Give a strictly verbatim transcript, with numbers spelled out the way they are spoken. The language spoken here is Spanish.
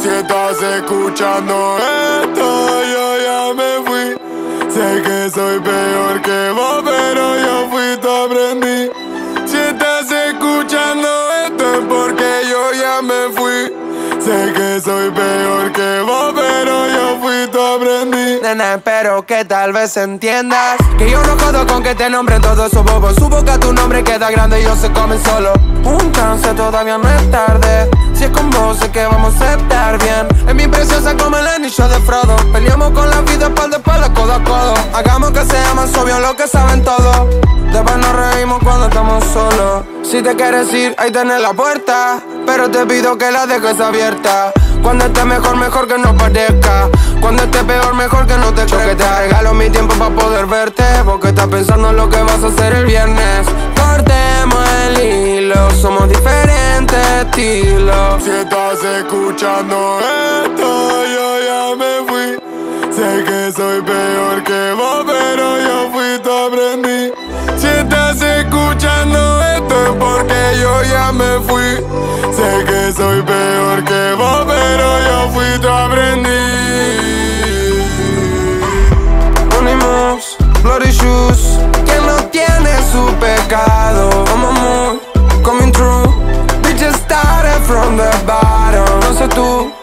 Si estás escuchando esto, yo ya me fui. Sé que soy peor que vos, pero yo fui tu aprendí. Si estás escuchando esto es porque yo ya me fui. Sé que soy peor que vos, pero yo fui tu aprendí. Nena, espero que tal vez entiendas que yo no jodo con que te nombren todos esos bobos. Su boca tu nombre queda grande y ellos se comen solo. Un chance, todavía no es tarde. Si es con vos sé que vamos a estar bien. Es mi preciosa como el anillo de Frodo. Peleamos con la vida espalda a espalda, codo a codo. Hagamos que sea más obvio lo que saben todos. Después nos reímos cuando estamos solos. Si te quieres ir, ahí tenés la puerta, pero te pido que la dejes abierta. Cuando esté mejor, mejor que no parezca. Cuando esté peor, mejor que no te crezca. Yo que te regalo mi tiempo para poder verte, porque estás pensando en lo que vas a hacer el viernes. Cortemos el hilo, somos diferentes estilos. Si estás escuchando esto, yo ya me fui. Sé que soy peor que vos, pero yo fui tu aprendí. Si estás escuchando esto es porque yo ya me fui. Sé que soy peor que vos, pero yo fui tu aprendí. Unimos, bloody shoes, quien no tiene su pecado. Como moon, coming true, we just started from the bottom. No sé tú,